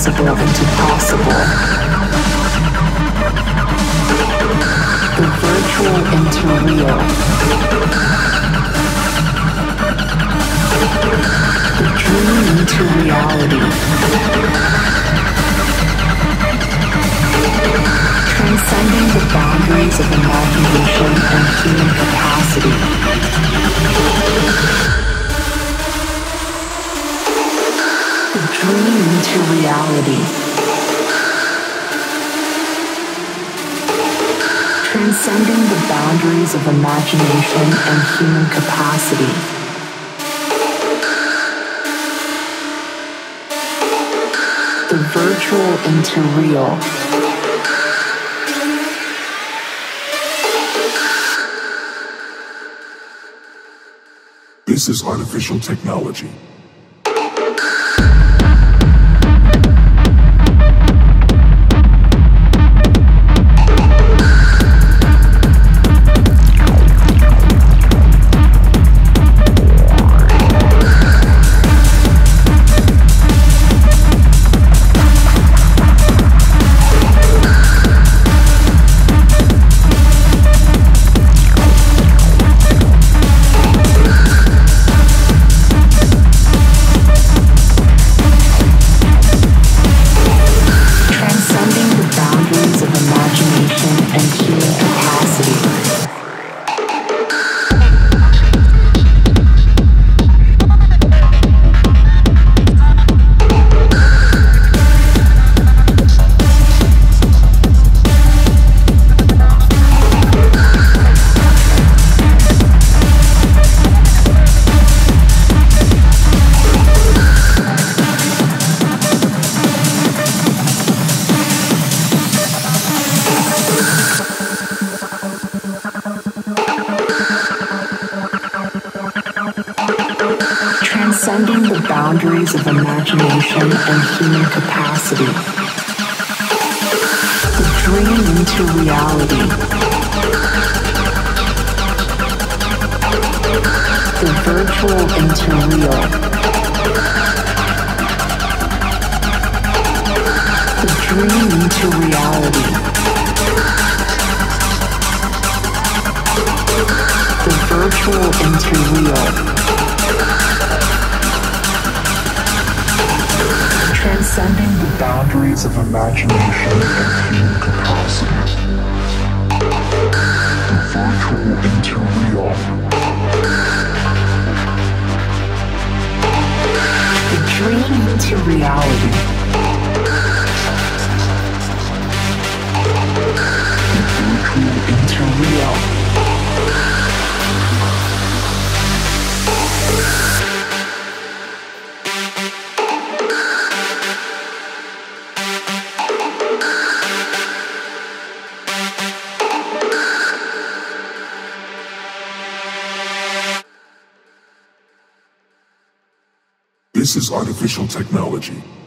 impossible into possible. The virtual into real. The dream into reality. Transcending the boundaries of imagination and human capacity. The dream into reality. Transcending the boundaries of imagination and human capacity. The virtual into real. This is artificial technology. Transcending the boundaries of imagination and human capacity. The dream into reality. The virtual into real. The dream into reality. The virtual into real. Transcending the boundaries of imagination and human capacity. The virtual into real. The dream into reality. The virtual into real. This is artificial technology.